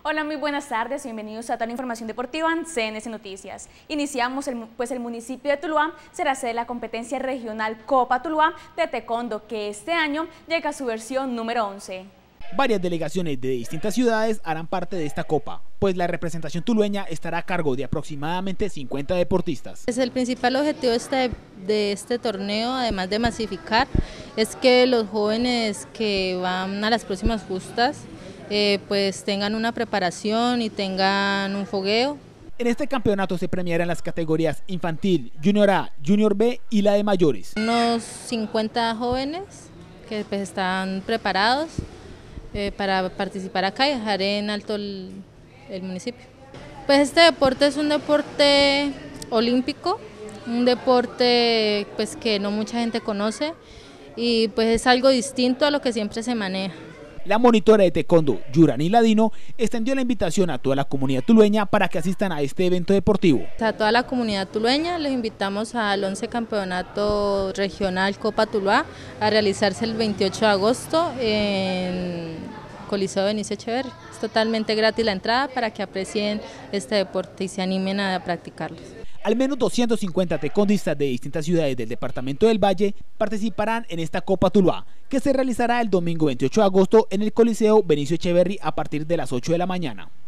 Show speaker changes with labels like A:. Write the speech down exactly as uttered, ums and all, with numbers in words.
A: Hola, muy buenas tardes, bienvenidos a toda la información deportiva en C N C Noticias. Iniciamos, el, pues el municipio de Tuluá será sede de la competencia regional Copa Tuluá de Taekwondo, que este año llega a su versión número once.
B: Varias delegaciones de distintas ciudades harán parte de esta copa, pues la representación tulueña estará a cargo de aproximadamente cincuenta deportistas.
C: Es el principal objetivo este, de este torneo, además de masificar, es que los jóvenes que van a las próximas justas eh, pues tengan una preparación y tengan un fogueo.
B: En este campeonato se premiarán las categorías infantil, junior A, junior B y la de mayores.
C: Unos cincuenta jóvenes que pues, están preparados eh, para participar acá y dejar en alto el, el municipio. Pues este deporte es un deporte olímpico, un deporte pues que no mucha gente conoce y pues es algo distinto a lo que siempre se maneja.
B: La monitora de taekwondo, Yurani Ladino, extendió la invitación a toda la comunidad tulueña para que asistan a este evento deportivo.
C: A toda la comunidad tulueña les invitamos al once Campeonato Regional Copa Tuluá a realizarse el veintiocho de agosto en Coliseo Benicio Echeverri. Es totalmente gratis la entrada para que aprecien este deporte y se animen a practicarlo.
B: Al menos doscientos cincuenta taekwondistas de distintas ciudades del departamento del Valle participarán en esta Copa Tuluá, que se realizará el domingo veintiocho de agosto en el Coliseo Benicio Echeverri a partir de las ocho de la mañana.